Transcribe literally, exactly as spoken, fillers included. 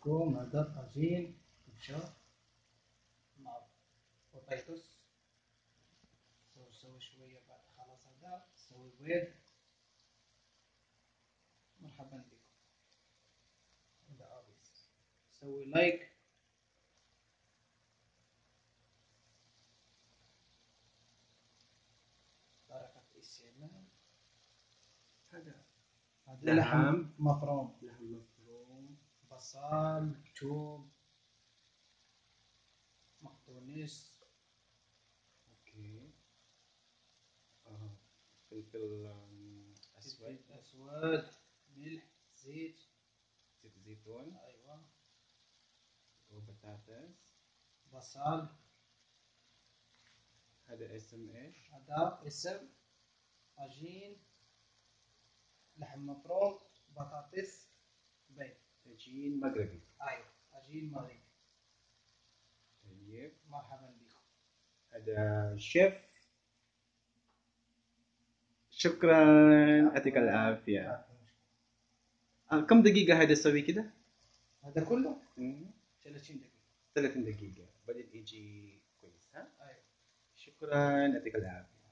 لكم هذا طاجين كبشة مع بطيطس. سوي شوية بعد خلاص هذا سوي بيض. مرحبا بكم. هذا عابس. سوي لايك. طريقة الاستعمال. هذا هذا لحم مفروم. لحم مفروم. بصل، توم، مقدونس. اوكي. اه فلفل اسود. فلفل اسود، ملح، زيت. زيت زيتون. ايوه. وبطاطس. بصل. هذا اسم ايش؟ هذا اسم طاجين لحم مفروم بطاطس بيض. طاجين مغربي. ايوه طاجين مغربي. طيب. مرحبا بكم. هذا شيف. شكرا. يعطيك العافية. آه، كم دقيقة هذا تسوي كده؟ هذا كله مم. ثلاثين دقيقة. ثلاثين دقيقة بعدين يجي كويس ها؟ ايوه. شكرا. يعطيك العافية.